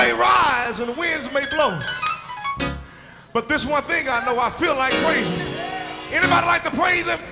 may rise and the winds may blow, but this one thing I know, I feel like praising. Anybody like to praise him?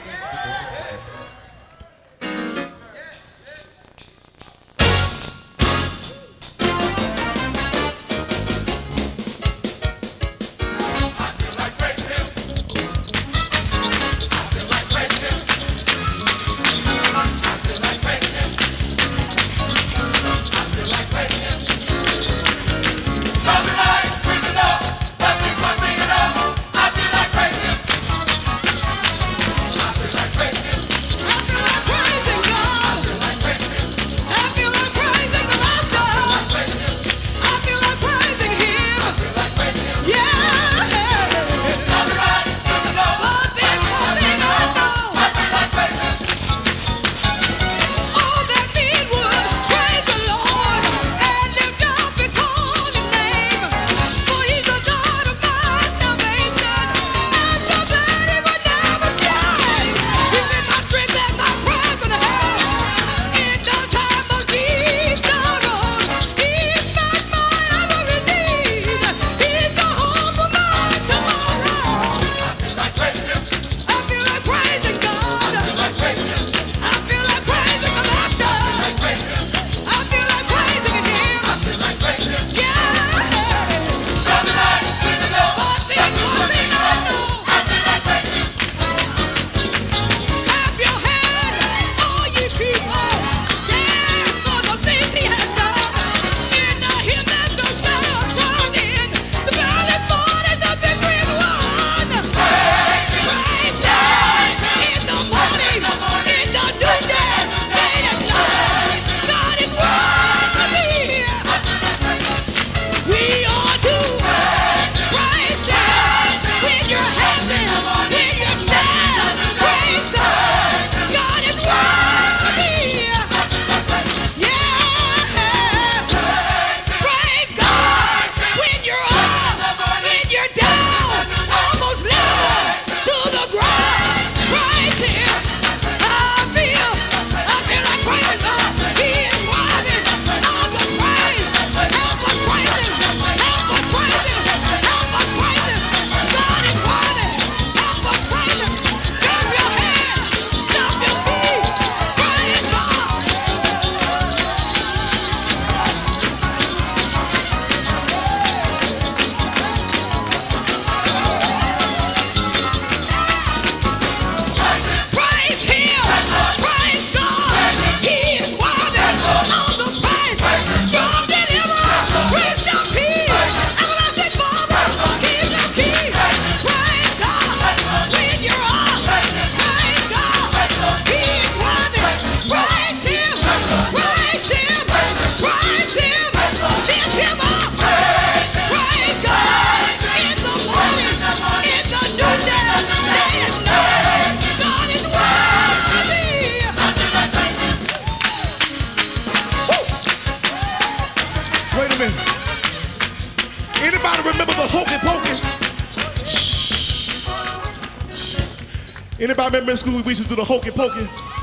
Anybody remember in school we used to do the hokey pokey?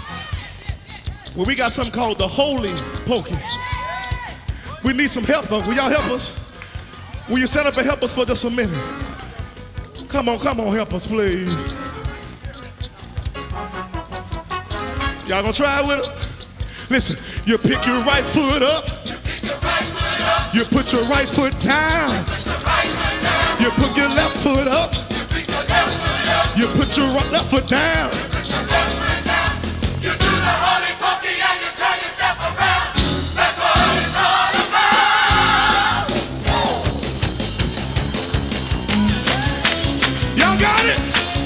Well, we got something called the holy pokey. We need some help though. Will y'all help us? Will you stand up and help us for just a minute? Come on, help us, please. Y'all gonna try it with it? Listen, you pick your right foot up. You put your right foot down. You put your left foot up. You put your left foot down. You do the holy pokey and you turn yourself around. That's what it's all about. Y'all got it?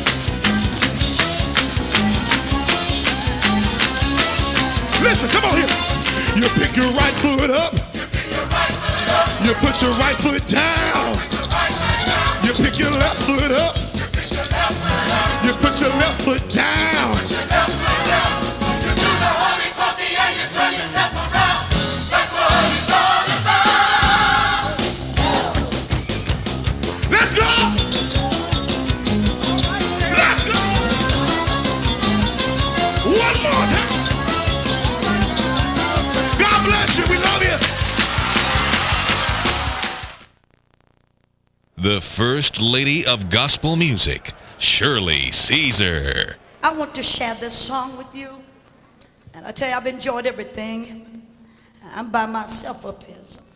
Listen, come on here. You pick your right foot up. You put your right foot down. You pick your left foot up. You put your left foot down. You do the holy pokey and you turn yourself around. That's what it's all about. Let's go. Let's go. One more time. God bless you. We love you. the First Lady of Gospel Music, Shirley Caesar. I want to share this song with you. And I tell you, I've enjoyed everything. I'm by myself up here. So